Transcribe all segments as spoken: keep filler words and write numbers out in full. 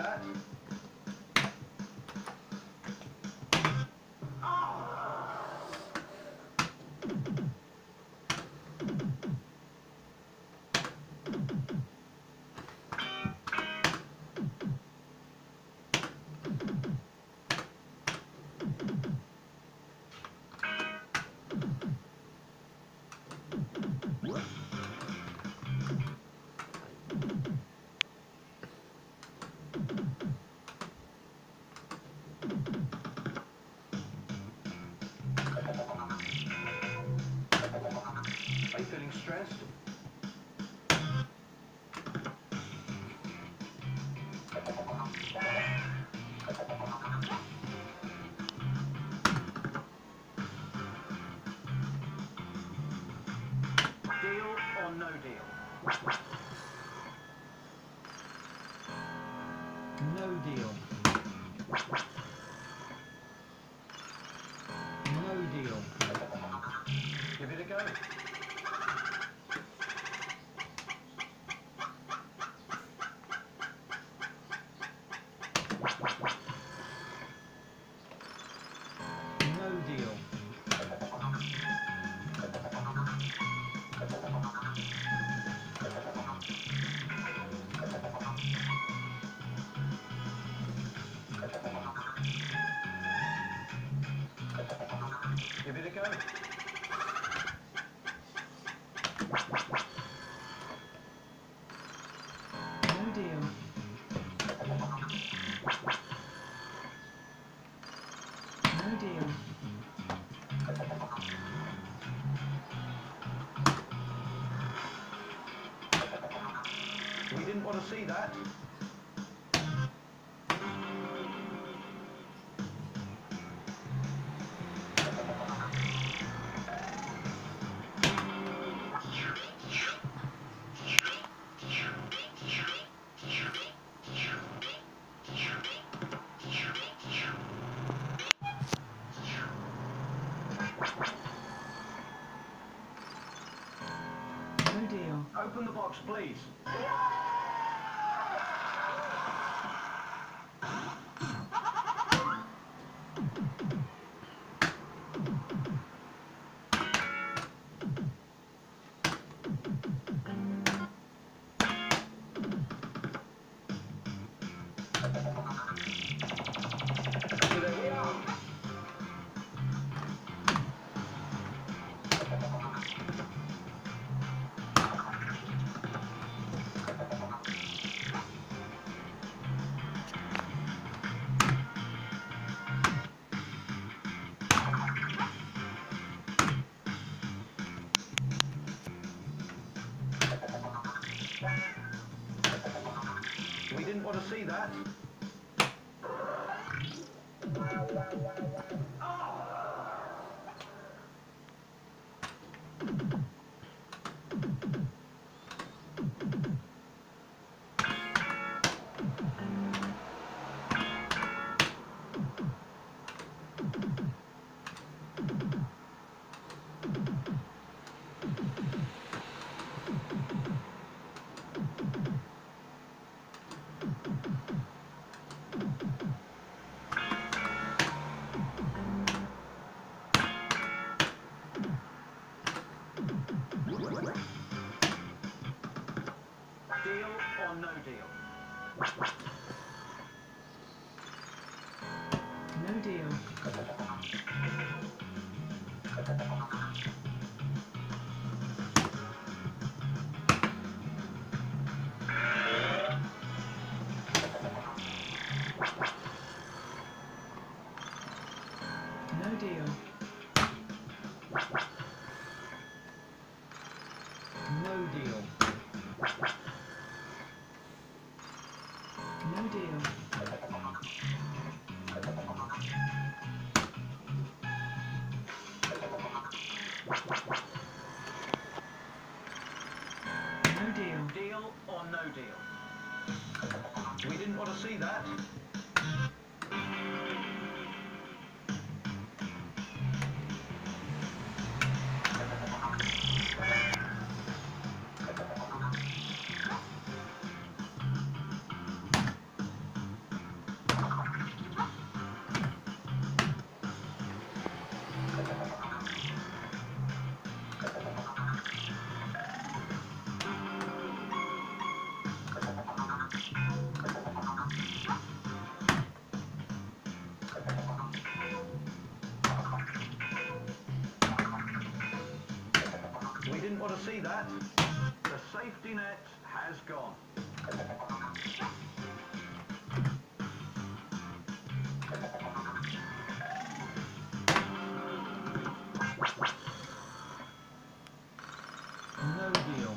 that. Are you feeling stressed? Deal or no deal? No deal. No deal. Give it a go. No deal. Give it a go. No deal. No deal. We didn't want to see that. No deal. Open the box, please. So there we are. We didn't want to see that. Deal or no deal? No deal. No deal. No deal. No deal. No deal. Deal or no deal? We didn't want to see that. didn't want to see that. The safety net has gone. No deal.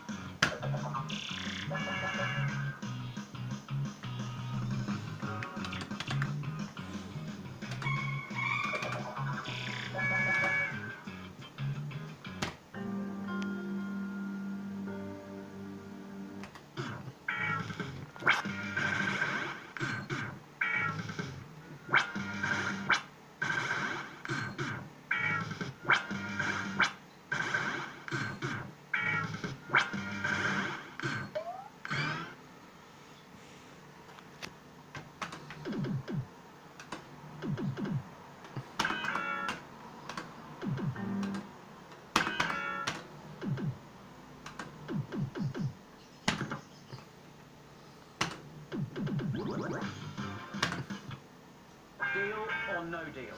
Deal or no deal?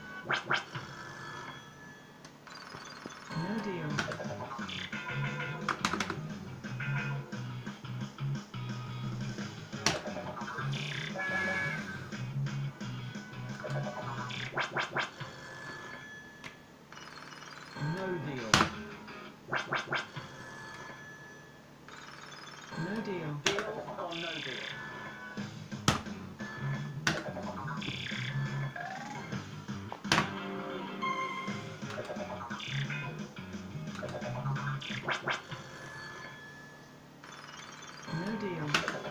No deal. No deal. No deal. Deal or no deal? No deal.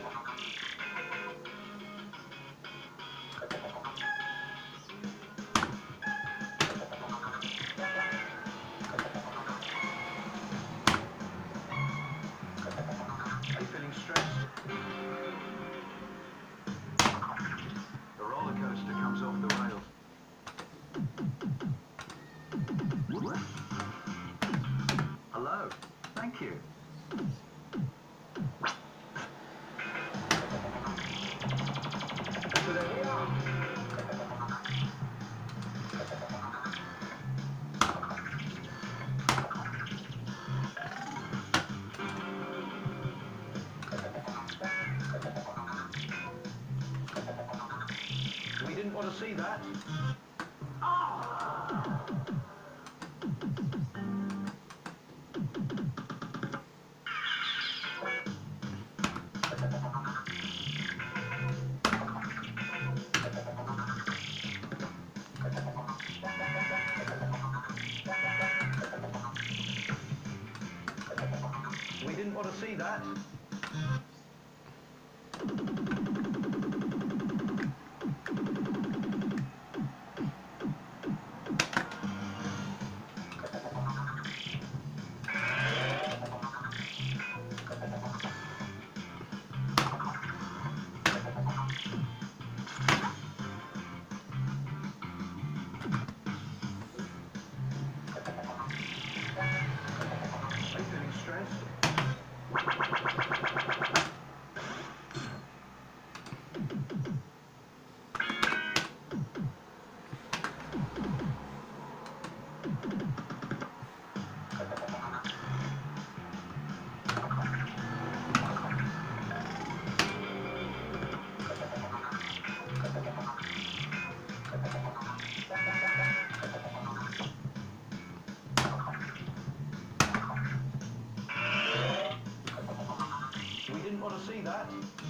Are you feeling stressed? The roller coaster comes off the rails. Hello. Thank you. So there we are. We didn't want to see that. Ah! We didn't want to see that. Are you feeling stressed? We didn't want to see that.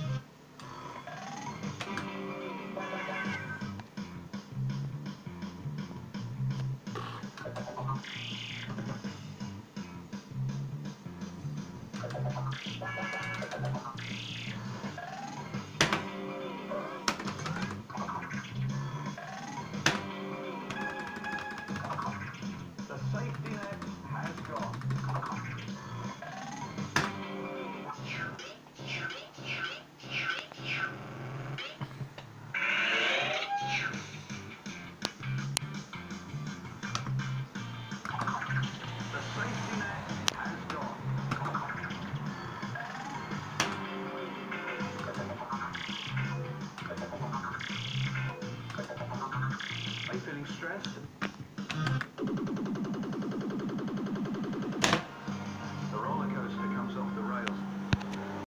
The safety net has gone. The safety net has gone. Are you feeling stressed?